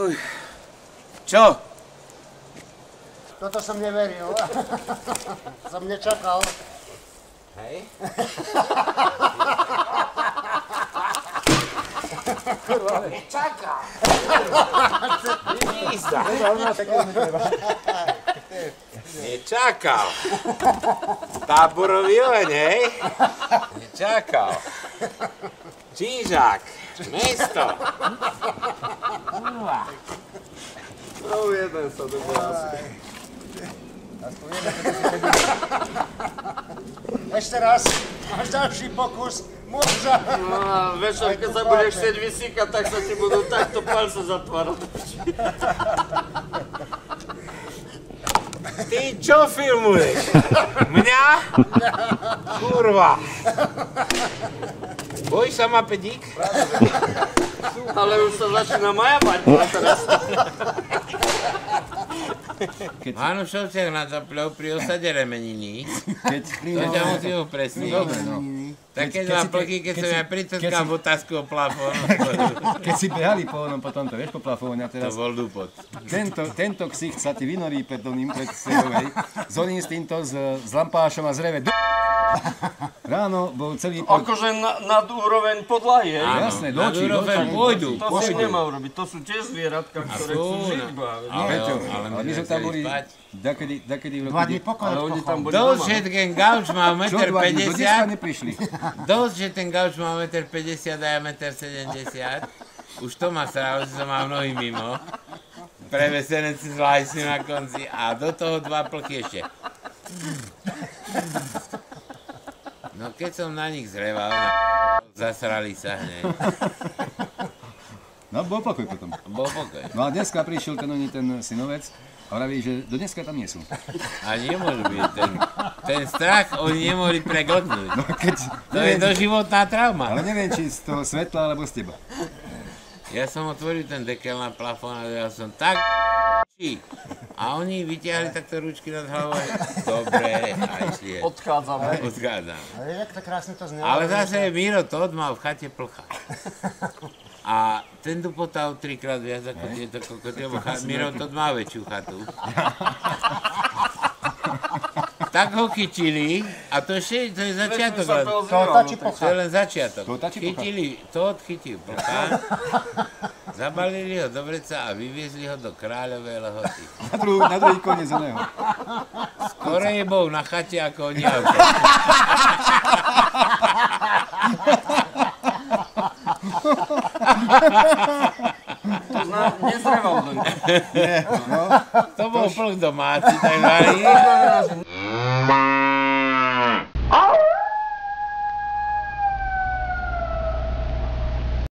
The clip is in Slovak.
Fuj. Čo? Toto som neveril. Som nečakal. Hej? Nečakal. Vidíš sa. Nečakal. Táborový oheň, hej? Nečakal. Čížak. Mesto. Kurva. No, jeden sa to bol asi. Ešte raz. Máš ďalší pokus. Môža. No a večer, keď sa budeš chcieť vysíkať, tak sa ti budú takto palce zatvárať. Ty čo filmuješ? Mňa? Kurva. Bojíš sa ma, pedík? Ale už sa začína majavať. Áno, Šovčák na to pľou pri osade Remeniny. To ťa musím upresniť. Také dva plky, keď som ja pricrkal v otázku o plafónu. Keď si behali po tomto, vieš, po plafóne a To teraz bol dupot. tento ksicht sa ti vynorí pred sebou, hej, s oným s týmto, s lampášom a zreve. Ráno bol celý... Akože nad úroveň podlahy, hej? Jasné, Na do očí. úroveň pôjdu. To si nemá urobiť, to sú tiež zvieratka, ktoré chcú žiť. Ale my My sme tam boli spať. dakedy v 2 dní roku... pokoj Ale oni tam boli Dosť, doma. že ten gauč má Čo 2 dní? Do dneska 1,50 m. neprišli. Dosť, že ten gauč má 1,50 m a ja 1,70 m. Už to má srávo, že som mal nohy mimo. Prevesené si zvláštne na konci a do toho 2 plky ešte. No keď som na nich zreval, zasrali sa hneď. No, bol pokoj potom. Bol pokoj. No a dneska prišiel ten synovec a vraví, že do dneska tam nie sú. A nemôžu byť. Ten strach oni nemohli pregltnúť. No, To je doživotná trauma. Ale neviem, či z toho svetla, alebo z teba. Ja som otvoril ten dekel na plafón a ja som tak a oni vytiahli takto ručky nad hlavou. Dobre, a išli. Odchádzame. Odchádzam. Ale jak to krásne to znelo. Ale zase Miro Todd mal v chate plcha. A ten dupotal 3-krát viac ako tieto kokoty, lebo Miro Todd má väčšiu chatu. Tak ho chytili, a to je začiatok. To je len začiatok. Chytili, Todd chytil plcha, zabalili ho do vreca a vyviezli ho do Kráľovej Lehoty. Na druhý koniec oného. Skorej bol na chate ako oniavka. Nezreval do ňa. To bol plch domáci, tak